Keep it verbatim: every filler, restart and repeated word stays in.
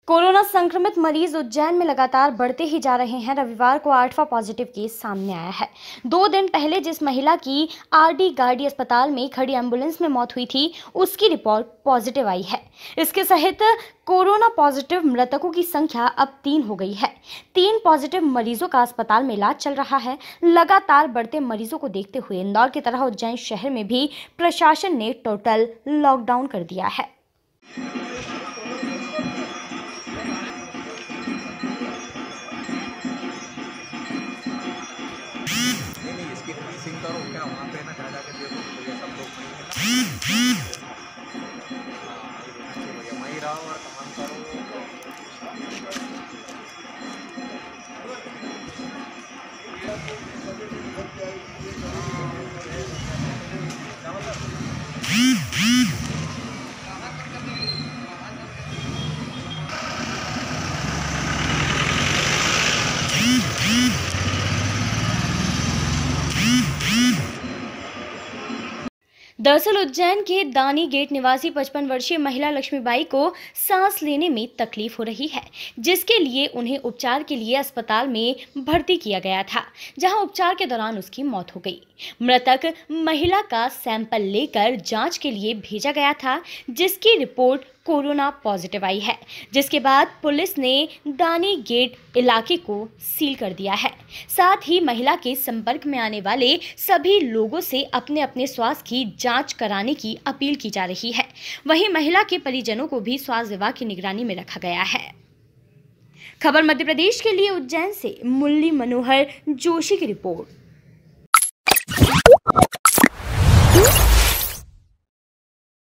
Corona संक्रमित मरीज उज्जैन में लगातार बढ़ते ही जा रहे हैं। रविवार को आठवां पॉजिटिव केस सामने आया है। दो दिन पहले जिस महिला की आरडी गार्डी अस्पताल में खड़ी एम्बुलेंस में मौत हुई थी, उसकी रिपोर्ट पॉजिटिव आई है। इसके सहित कोरोना पॉजिटिव मृतकों की संख्या अब तीन हो गई है। तीन पॉजिटिव मरीजों का अस्पताल में इलाज चल रहा है। लगातार बढ़ते मरीजों को देखते हुए इंदौर की तरह उज्जैन शहर में भी प्रशासन ने टोटल लॉकडाउन कर दिया है। नहीं नहीं इसकी सिंग करो क्या वहाँ पे ना जा जाके देखो तो ये सब लोग हाँ वहीं रहो और काम करो। दरअसल उज्जैन के दानी गेट निवासी पचपन वर्षीय महिला लक्ष्मीबाई को सांस लेने में तकलीफ हो रही है, जिसके लिए उन्हें उपचार के लिए अस्पताल में भर्ती किया गया था, जहां उपचार के दौरान उसकी मौत हो गई। मृतक महिला का सैंपल लेकर जांच के लिए भेजा गया था, जिसकी रिपोर्ट कोरोना पॉजिटिव आई है, जिसके बाद पुलिस ने दानी गेट इलाके को सील कर दिया है। साथ ही महिला के संपर्क में आने वाले सभी लोगों से अपने अपने स्वास्थ्य की जांच कराने की अपील की जा रही है। वहीं महिला के परिजनों को भी स्वास्थ्य विभाग की निगरानी में रखा गया है। खबर मध्य प्रदेश के लिए उज्जैन से मुरली मनोहर जोशी की रिपोर्ट।